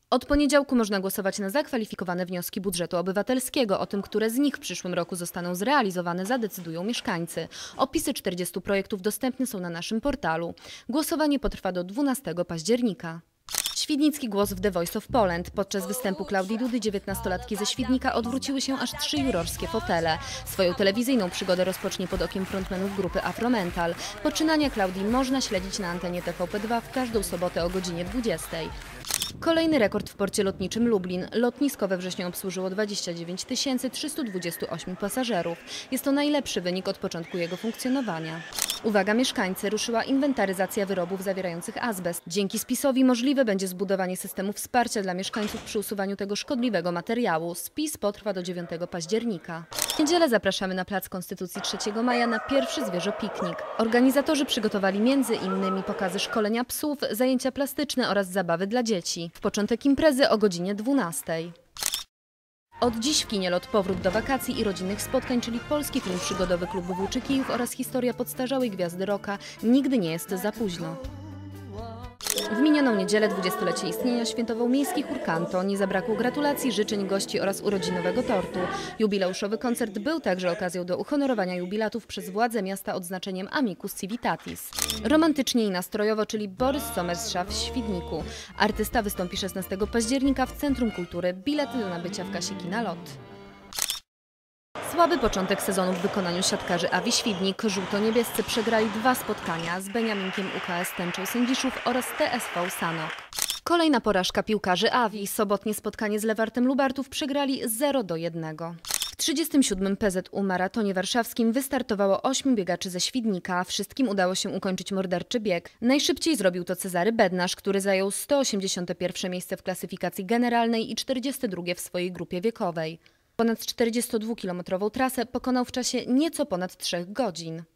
Od poniedziałku można głosować na zakwalifikowane wnioski budżetu obywatelskiego. O tym, które z nich w przyszłym roku zostaną zrealizowane, zadecydują mieszkańcy. Opisy 40 projektów dostępne są na naszym portalu. Głosowanie potrwa do 12 października. Świdnicki głos w The Voice of Poland. Podczas występu Klaudii Dudy 19-latki ze Świdnika odwróciły się aż 3 jurorskie fotele. Swoją telewizyjną przygodę rozpocznie pod okiem frontmenów grupy Afromental. Poczynania Klaudii można śledzić na antenie TVP2 w każdą sobotę o godzinie 20. Kolejny rekord w porcie lotniczym Lublin. Lotnisko we wrześniu obsłużyło 29 328 pasażerów. Jest to najlepszy wynik od początku jego funkcjonowania. Uwaga mieszkańcy, ruszyła inwentaryzacja wyrobów zawierających azbest. Dzięki spisowi możliwe będzie zbudowanie systemu wsparcia dla mieszkańców przy usuwaniu tego szkodliwego materiału. Spis potrwa do 9 października. W niedzielę zapraszamy na Plac Konstytucji 3 maja na pierwszy zwierzopiknik. Organizatorzy przygotowali m.in. pokazy szkolenia psów, zajęcia plastyczne oraz zabawy dla dzieci. W początek imprezy o godzinie 12. Od dziś w kinie Lot powrót do wakacji i rodzinnych spotkań, czyli polski film przygodowy klubu Włóczykijów oraz historia podstarzałej gwiazdy rocka Nigdy nie jest za późno. W minioną niedzielę 20-lecie istnienia świętował miejski chór Kanto. Nie zabrakło gratulacji, życzeń, gości oraz urodzinowego tortu. Jubileuszowy koncert był także okazją do uhonorowania jubilatów przez władze miasta odznaczeniem Amicus Civitatis. Romantycznie i nastrojowo, czyli Borys Somersza w Świdniku. Artysta wystąpi 16 października w Centrum Kultury. Bilety do nabycia w kasie Kina Lot. Słaby początek sezonu w wykonaniu siatkarzy Awi Świdnik. Żółto-niebiescy przegrali 2 spotkania z Beniaminkiem UKS Tęczą Sędziszów oraz TSV Sanok. Kolejna porażka piłkarzy Awi. Sobotnie spotkanie z Lewartem Lubartów przegrali 0-1. W 37. PZU maratonie warszawskim wystartowało 8 biegaczy ze Świdnika. Wszystkim udało się ukończyć morderczy bieg. Najszybciej zrobił to Cezary Bednarz, który zajął 181. miejsce w klasyfikacji generalnej i 42. w swojej grupie wiekowej. Ponad 42-kilometrową trasę pokonał w czasie nieco ponad 3 godzin.